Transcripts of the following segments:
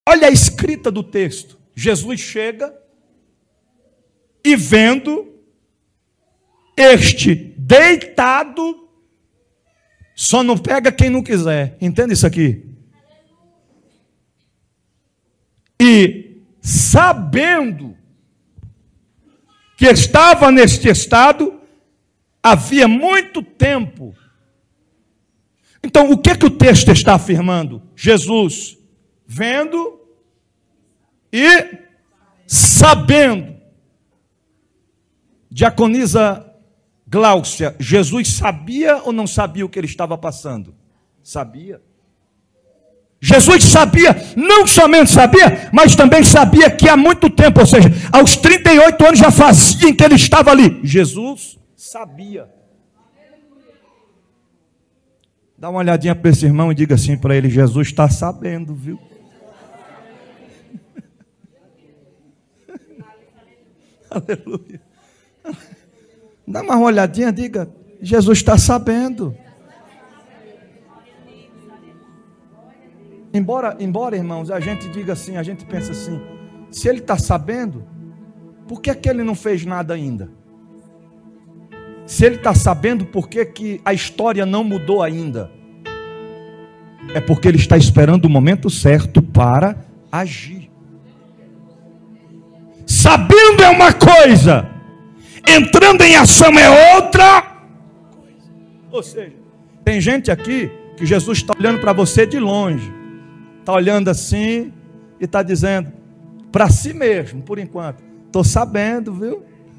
Olha a escrita do texto. Jesus chega e vendo este deitado, só não pega quem não quiser. Entende isso aqui? E sabendo que estava neste estado havia muito tempo. Então, o que o texto está afirmando? Jesus vendo e sabendo. Diaconisa Gláucia, Jesus sabia ou não sabia o que ele estava passando? Sabia. Jesus sabia, não somente sabia, mas também sabia que há muito tempo, ou seja, aos 38 anos já fazia em que ele estava ali. Jesus sabia. Dá uma olhadinha para esse irmão e diga assim para ele: Jesus está sabendo, viu? Aleluia. Dá uma olhadinha, diga: Jesus está sabendo. Embora, irmãos, a gente diga assim, a gente pensa assim: se ele está sabendo, por que ele não fez nada ainda? Se ele está sabendo, por que a história não mudou ainda? É porque ele está esperando o momento certo para agir. Sabendo é uma coisa, entrando em ação é outra coisa. Ou seja, tem gente aqui que Jesus está olhando para você de longe, está olhando assim e está dizendo para si mesmo, por enquanto: estou sabendo, viu?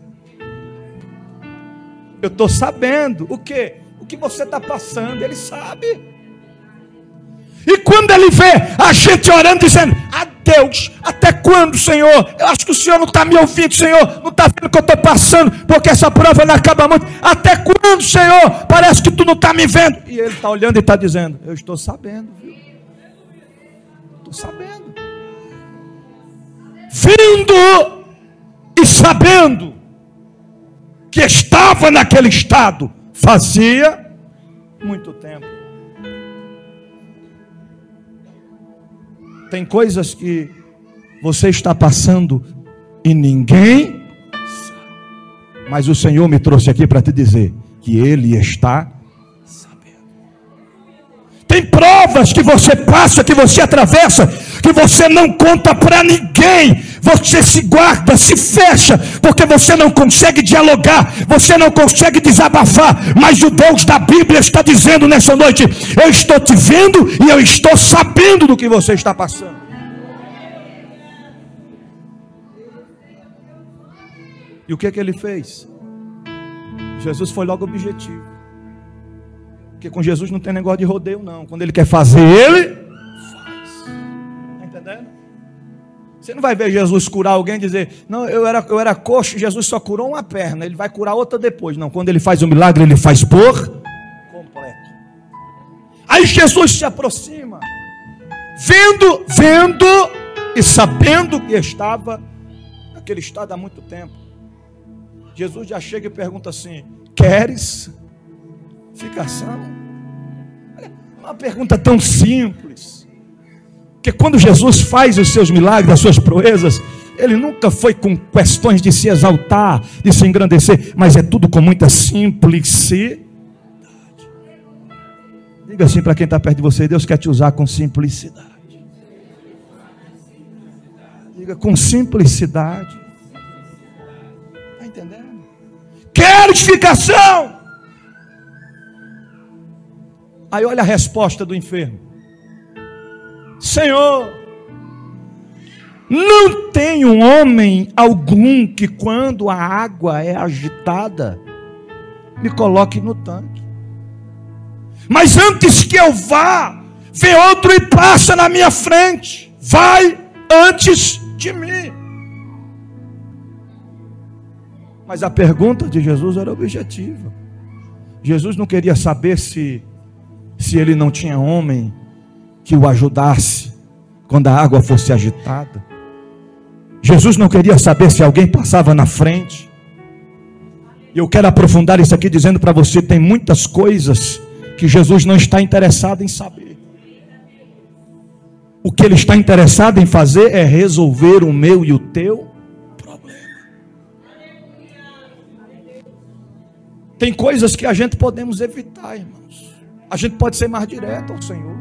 Eu estou sabendo. O quê? O que você está passando, ele sabe. E quando ele vê a gente orando, dizendo: a Deus, até quando, Senhor? Eu acho que o Senhor não está me ouvindo, Senhor, não está vendo o que eu estou passando, porque essa prova não acaba muito. Até quando, Senhor? Parece que tu não está me vendo. E ele está olhando e está dizendo: eu estou sabendo, viu? Estou sabendo. Vindo e sabendo que estava naquele estado fazia muito tempo. Tem coisas que você está passando e ninguém sabe, mas o Senhor me trouxe aqui para te dizer que Ele está sabendo. Tem provas que você passa, que você atravessa, que você não conta para ninguém. Você se guarda, se fecha, porque você não consegue dialogar, você não consegue desabafar. Mas o Deus da Bíblia está dizendo nessa noite: eu estou te vendo e eu estou sabendo do que você está passando. E o que ele fez? Jesus foi logo objetivo. Porque com Jesus não tem negócio de rodeio não. Quando ele quer fazer, ele faz. Está entendendo? Você não vai ver Jesus curar alguém e dizer: não, eu era coxo, Jesus só curou uma perna, ele vai curar outra depois. Não, quando ele faz o milagre, ele faz por completo. Aí Jesus se aproxima, vendo e sabendo que estava naquele estado há muito tempo. Jesus já chega e pergunta assim: queres ficação? Uma pergunta tão simples. Porque quando Jesus faz os seus milagres, as suas proezas, ele nunca foi com questões de se exaltar, de se engrandecer, mas é tudo com muita simplicidade. Diga assim para quem está perto de você: Deus quer te usar com simplicidade. Diga: com simplicidade. Está entendendo? Quer edificação? Aí olha a resposta do enfermo: Senhor, não tem homem algum que quando a água é agitada me coloque no tanque, mas antes que eu vá, vem outro e passa na minha frente, vai antes de mim. Mas a pergunta de Jesus era objetiva. Jesus não queria saber se ele não tinha homem que o ajudasse quando a água fosse agitada. Jesus não queria saber se alguém passava na frente. E eu quero aprofundar isso aqui dizendo para você: tem muitas coisas que Jesus não está interessado em saber. O que Ele está interessado em fazer é resolver o meu e o teu problema. Tem coisas que a gente podemos evitar, irmãos. A gente pode ser mais direto ao Senhor.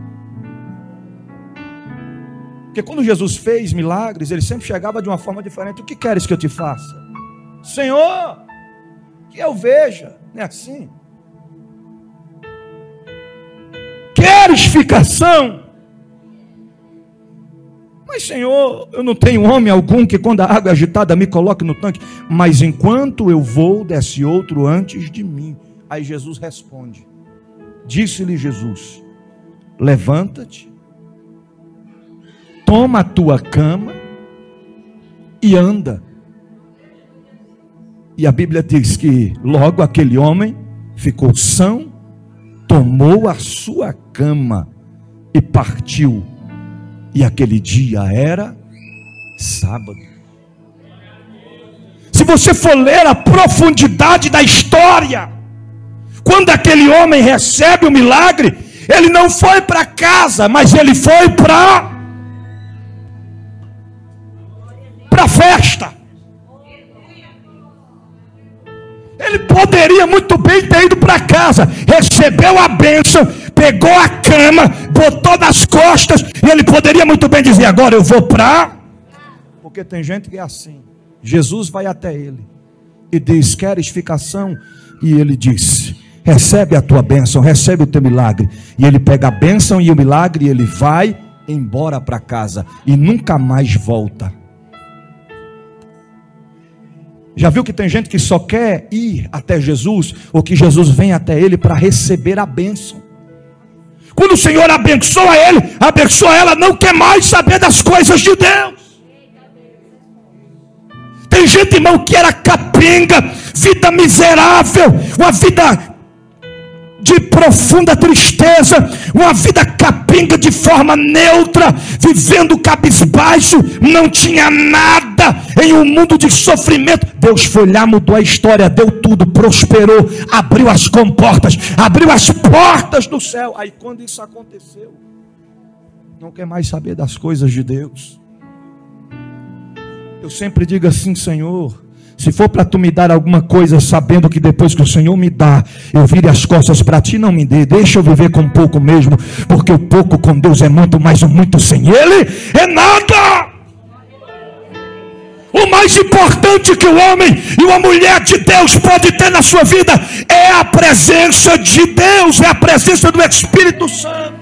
Porque quando Jesus fez milagres, Ele sempre chegava de uma forma diferente. O que queres que eu te faça? Senhor, que eu veja. Não é assim? Queres ficação? Mas Senhor, eu não tenho homem algum que quando a água é agitada me coloque no tanque. Mas enquanto eu vou, desce outro antes de mim. Aí Jesus responde. Disse-lhe Jesus: levanta-te, toma a tua cama e anda. E a Bíblia diz que logo aquele homem ficou são, tomou a sua cama e partiu. E aquele dia era sábado. Se você for ler a profundidade da história, quando aquele homem recebe o milagre, ele não foi para casa, mas ele foi para a festa. Ele poderia muito bem ter ido para casa, recebeu a bênção, pegou a cama, botou nas costas, e ele poderia muito bem dizer: agora eu vou para... Porque tem gente que é assim. Jesus vai até ele e diz: queres ficação? E ele diz: recebe a tua bênção, recebe o teu milagre. E ele pega a bênção e o milagre, e ele vai embora para casa e nunca mais volta. Já viu que tem gente que só quer ir até Jesus, ou que Jesus vem até ele para receber a bênção? Quando o Senhor abençoa ele, abençoa ela, não quer mais saber das coisas de Deus. Tem gente, irmão, que era capenga, vida miserável, uma vida de profunda tristeza, uma vida capenga de forma neutra, vivendo cabisbaixo, não tinha nada, em um mundo de sofrimento. Deus foi lá, mudou a história, deu tudo, prosperou, abriu as comportas, abriu as portas do céu. Aí quando isso aconteceu, não quer mais saber das coisas de Deus. Eu sempre digo assim: Senhor, se for para tu me dar alguma coisa, sabendo que depois que o Senhor me dá, eu vire as costas para ti, não me dê, deixa eu viver com pouco mesmo, porque o pouco com Deus é muito, mas o muito sem Ele é nada. O mais importante que o homem e uma mulher de Deus pode ter na sua vida é a presença de Deus, é a presença do Espírito Santo.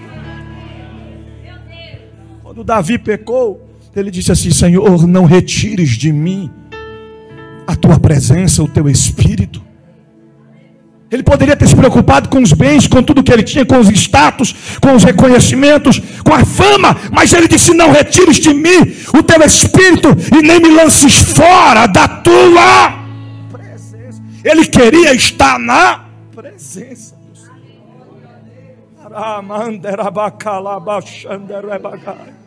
Quando Davi pecou, ele disse assim: Senhor, não retires de mim a tua presença, o teu Espírito. Ele poderia ter se preocupado com os bens, com tudo que ele tinha, com os status, com os reconhecimentos, com a fama, mas ele disse: não retires de mim o teu Espírito e nem me lances fora da tua presença. Ele queria estar na presença do Senhor.